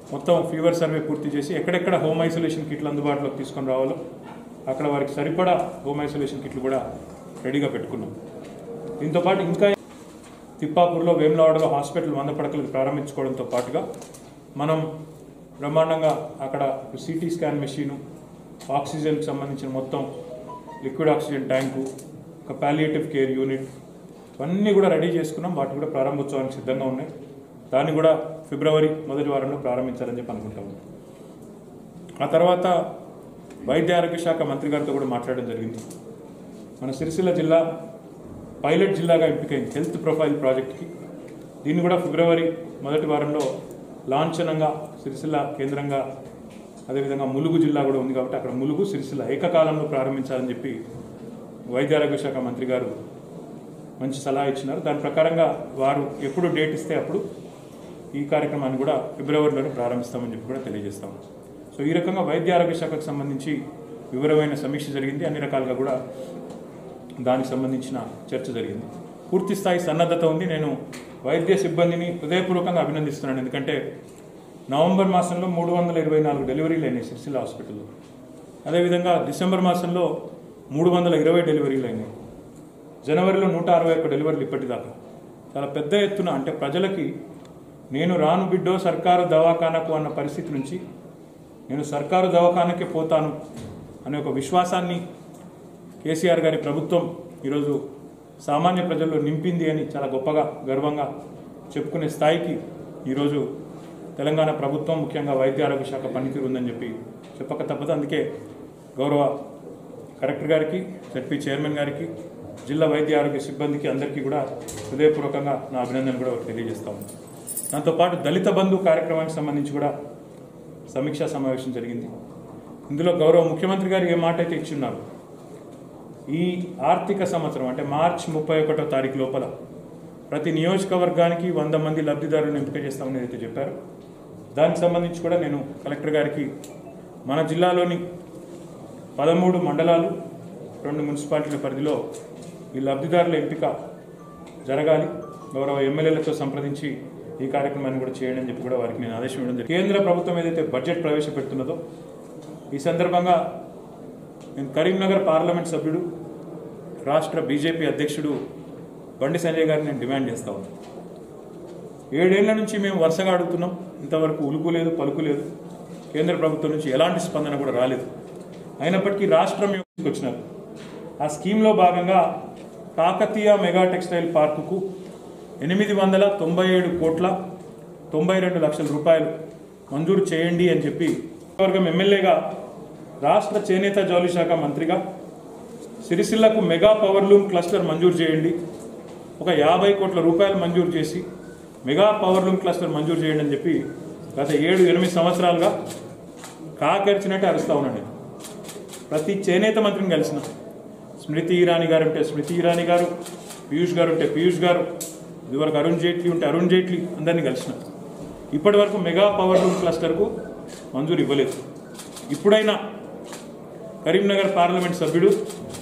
మొత్తం fever survey పూర్తి చేసి ఎక్కడెక్కడ హోమ్ ఐసోలేషన్ కిట్లు అందుబాటులోకి తీసుకొని రావాలో అక్కడ వారికి సరిపడా హోమ్ ఐసోలేషన్ కిట్లు కూడా రెడీగా పెట్టుకున్నాం. దీంతోపాటు ఇంకా తిప్పాపూర్లో వేములవాడలో హాస్పిటల్ 100 పడకలు ప్రారంభించుకోవడంతో పాటుగా మనం బ్రహ్మాండంగా అక్కడ సిటీ స్కాన్ మెషీను, ఆక్సిజన్కి సంబంధించిన మొత్తం లిక్విడ్ ఆక్సిజన్ ట్యాంకు, ఒక పాలియేటివ్ కేర్ యూనిట్ ఇవన్నీ కూడా రెడీ చేసుకున్నాం. వాటి కూడా ప్రారంభోత్సవానికి సిద్ధంగా ఉన్నాయి. దాన్ని కూడా ఫిబ్రవరి మొదటి వారంలో ప్రారంభించాలని చెప్పి అనుకుంటాము. ఆ తర్వాత వైద్య ఆరోగ్య శాఖ మంత్రి గారితో కూడా మాట్లాడడం జరిగింది. మన సిరిసిల్ల జిల్లా పైలట్ జిల్లాగా ఎంపికైంది హెల్త్ ప్రొఫైల్ ప్రాజెక్ట్కి. దీన్ని కూడా ఫిబ్రవరి మొదటి వారంలో లాంఛనంగా సిరిసిల్ల కేంద్రంగా, అదేవిధంగా ములుగు జిల్లా కూడా ఉంది కాబట్టి అక్కడ ములుగు, సిరిసిల్ల ఏకకాలంలో ప్రారంభించాలని చెప్పి వైద్య ఆరోగ్య శాఖ మంత్రి గారు మంచి సలహా ఇచ్చినారు. దాని ప్రకారంగా వారు ఎప్పుడు డేట్ ఇస్తే అప్పుడు ఈ కార్యక్రమాన్ని కూడా ఫిబ్రవరిలోనే ప్రారంభిస్తామని చెప్పి కూడా తెలియజేస్తాము. సో ఈ రకంగా వైద్య ఆరోగ్య శాఖకు సంబంధించి వివరమైన సమీక్ష జరిగింది. అన్ని రకాలుగా కూడా దానికి సంబంధించిన చర్చ జరిగింది. పూర్తి స్థాయి సన్నద్ధత ఉంది. నేను వైద్య సిబ్బందిని హృదయపూర్వకంగా అభినందిస్తున్నాను. ఎందుకంటే నవంబర్ మాసంలో 324 డెలివరీలు అయినాయి సిరిసిల్ల హాస్పిటల్లో. అదేవిధంగా డిసెంబర్ మాసంలో 320 డెలివరీలు అయినాయి. జనవరిలో 161 డెలివరీలు ఇప్పటిదాకా. చాలా పెద్ద ఎత్తున, అంటే ప్రజలకి నేను రాను బిడ్డో సర్కారు దవాఖానకు అన్న పరిస్థితి నుంచి నేను సర్కారు దవాఖానకే పోతాను అనే ఒక విశ్వాసాన్ని కేసీఆర్ గారి ప్రభుత్వం ఈరోజు సామాన్య ప్రజల్లో నింపింది అని చాలా గొప్పగా గర్వంగా చెప్పుకునే స్థాయికి ఈరోజు తెలంగాణ ప్రభుత్వం, ముఖ్యంగా వైద్య ఆరోగ్య శాఖ పనితీరు ఉందని చెప్పి చెప్పక తప్పదు. అందుకే గౌరవ కలెక్టర్ గారికి, జడ్పీ చైర్మన్ గారికి, జిల్లా వైద్య ఆరోగ్య సిబ్బందికి అందరికీ కూడా హృదయపూర్వకంగా నా అభినందనలు కూడా తెలియజేస్తాము. దాంతోపాటు దళిత బంధు కార్యక్రమానికి సంబంధించి కూడా సమీక్షా సమావేశం జరిగింది. ఇందులో గౌరవ ముఖ్యమంత్రి గారు ఏ మాట అయితే ఇచ్చున్నారు, ఈ ఆర్థిక సంవత్సరం అంటే మార్చి 31వ తారీఖు లోపల ప్రతి నియోజకవర్గానికి 100 మంది లబ్ధిదారులను ఎంపిక చేస్తామని ఏదైతే చెప్పారో దానికి సంబంధించి కూడా నేను కలెక్టర్ గారికి మన జిల్లాలోని 13 మండలాలు, 2 మున్సిపాలిటీల పరిధిలో ఈ లబ్ధిదారుల ఎంపిక జరగాలి, గౌరవ ఎమ్మెల్యేలతో సంప్రదించి ఈ కార్యక్రమాన్ని కూడా చేయండి అని చెప్పి కూడా వారికి నేను ఆదేశం ఇవ్వడం జరిగింది. కేంద్ర ప్రభుత్వం ఏదైతే బడ్జెట్ ప్రవేశపెడుతున్నదో ఈ సందర్భంగా నేను కరీంనగర్ పార్లమెంట్ సభ్యుడు, రాష్ట్ర బీజేపీ అధ్యక్షుడు బండి సంజయ్ గారిని నేను డిమాండ్ చేస్తా ఉన్నాను. 7 ఏళ్ల నుంచి మేము వరుసగా అడుగుతున్నాం, ఇంతవరకు ఉలుకు లేదు, పలుకు లేదు. కేంద్ర ప్రభుత్వం నుంచి ఎలాంటి స్పందన కూడా రాలేదు. అయినప్పటికీ రాష్ట్రం వచ్చినారు. ఆ స్కీమ్లో భాగంగా కాకతీయ మెగా టెక్స్టైల్ పార్కుకు 897 కోట్ల 92 లక్షల రూపాయలు మంజూరు చేయండి అని చెప్పి వర్గం ఎమ్మెల్యేగా, రాష్ట్ర చేనేత జౌళి శాఖ మంత్రిగా సిరిసిల్లకు మెగా పవర్లూమ్ క్లస్టర్ మంజూరు చేయండి, ఒక 50 కోట్ల రూపాయలు మంజూరు చేసి మెగా పవర్లూమ్ క్లస్టర్ మంజూరు చేయండి అని చెప్పి గత 7-8 సంవత్సరాలుగా కాకరిచినట్టు అరుస్తూ ఉన్నాను. ప్రతి చేనేత మంత్రిని కలిసిన, స్మృతి ఇరానీ గారు ఉంటే స్మృతి ఇరానీ గారు, పీయూష్ గారు ఉంటే పీయూష్ గారు, ఇదివరకు అరుణ్ జైట్లీ ఉంటే అరుణ్ జైట్లీ, అందరినీ కలిసిన. ఇప్పటి వరకు మెగా పవర్లూమ్ క్లస్టర్కు మంజూరు ఇవ్వలేదు. ఇప్పుడైనా కరీంనగర్ పార్లమెంట్ సభ్యుడు,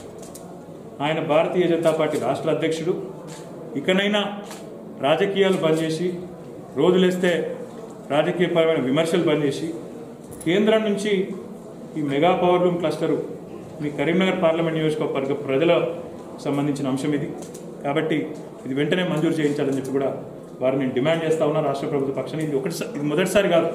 ఆయన భారతీయ జనతా పార్టీ రాష్ట్ర అధ్యక్షుడు, ఇకనైనా రాజకీయాలు బంద్ చేసి, రోజులేస్తే రాజకీయపరమైన విమర్శలు బంద్ చేసి, కేంద్రం నుంచి ఈ మెగా పవర్లూమ్ క్లస్టరు మీ కరీంనగర్ పార్లమెంట్ నియోజకవర్గ ప్రజలకు సంబంధించిన అంశం ఇది కాబట్టి ఇది వెంటనే మంజూరు చేయించాలని చెప్పి కూడా వారిని నేను డిమాండ్ చేస్తా ఉన్నా రాష్ట్ర ప్రభుత్వ పక్షాన్ని. ఇది మొదటిసారి కాదు,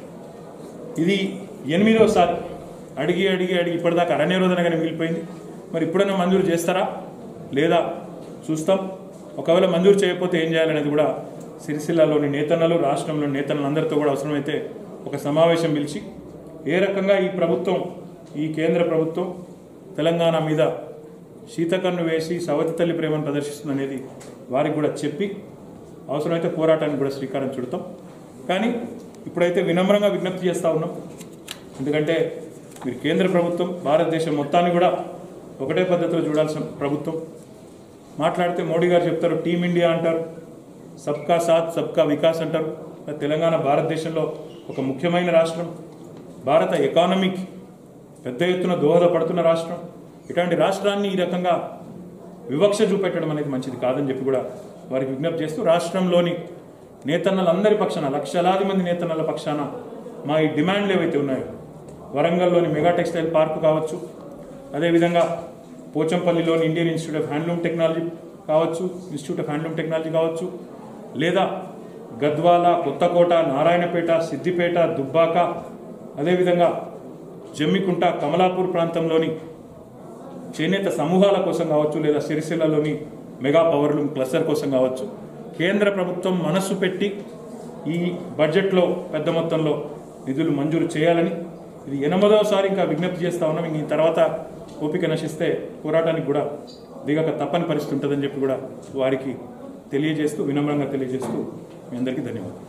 ఇది 8వసారి అడిగి అడిగి అడిగి ఇప్పటిదాకా అరణ్యరోధనగానే మిగిలిపోయింది. మరి ఇప్పుడైనా మంజూరు చేస్తారా లేదా చూస్తాం. ఒకవేళ మంజూరు చేయకపోతే ఏం చేయాలనేది కూడా సిరిసిల్లాలోని నేతన్నలు, రాష్ట్రంలోని నేతలందరితో కూడా అవసరమైతే ఒక సమావేశం పిలిచి ఏ రకంగా ఈ ప్రభుత్వం, ఈ కేంద్ర ప్రభుత్వం తెలంగాణ మీద శీతకన్ను వేసి సవతి తల్లి ప్రేమను ప్రదర్శిస్తుందనేది వారికి కూడా చెప్పి అవసరమైతే పోరాటానికి కూడా శ్రీకారం చుడతాం. కానీ ఇప్పుడైతే వినమ్రంగా విజ్ఞప్తి చేస్తూ ఉన్నాం. ఎందుకంటే మీరు కేంద్ర ప్రభుత్వం, భారతదేశం మొత్తాన్ని కూడా ఒకటే పద్ధతిలో చూడాల్సిన ప్రభుత్వం. మాట్లాడితే మోడీ గారు చెప్తారు టీమ్ ఇండియా అంటారు, సబ్కా సాత్ సబ్కా వికాస్ అంటారు. తెలంగాణ భారతదేశంలో ఒక ముఖ్యమైన రాష్ట్రం, భారత ఎకానమీకి పెద్ద ఎత్తున దోహదపడుతున్న రాష్ట్రం. ఇట్లాంటి రాష్ట్రాన్ని ఈ రకంగా వివక్ష చూపెట్టడం అనేది మంచిది కాదని చెప్పి కూడా వారికి విజ్ఞప్తి చేస్తూ రాష్ట్రంలోని నేతన్నలందరి పక్షాన, లక్షలాది మంది నేతన్నల పక్షాన మా ఈ డిమాండ్లు ఏవైతే ఉన్నాయో వరంగల్లోని మెగా టెక్స్టైల్ పార్క్ కావచ్చు, అదేవిధంగా పోచంపల్లిలోని Indian Institute of Handloom Technology కావచ్చు, ఇన్స్టిట్యూట్ ఆఫ్ హ్యాండ్లూమ్ టెక్నాలజీ కావచ్చు, లేదా గద్వాల, కొత్తకోట, నారాయణపేట, సిద్దిపేట, దుబ్బాక, అదేవిధంగా జమ్మికుంట, కమలాపూర్ ప్రాంతంలోని చేనేత సమూహాల కోసం కావచ్చు, లేదా సిరిసిల్లలోని మెగా పవర్లూమ్ క్లస్టర్ కోసం కావచ్చు, కేంద్ర ప్రభుత్వం మనస్సు పెట్టి ఈ బడ్జెట్లో పెద్ద మొత్తంలో నిధులు మంజూరు చేయాలని ఇది 8వసారి ఇంకా విజ్ఞప్తి చేస్తూ ఉన్నాం. ఇంక ఈ తర్వాత ఓపిక నశిస్తే పోరాటానికి కూడా దిగక తప్పని పరిస్థితి ఉంటుందని చెప్పి కూడా వారికి తెలియజేస్తూ, వినమ్రంగా తెలియజేస్తూ మీ అందరికీ ధన్యవాదాలు.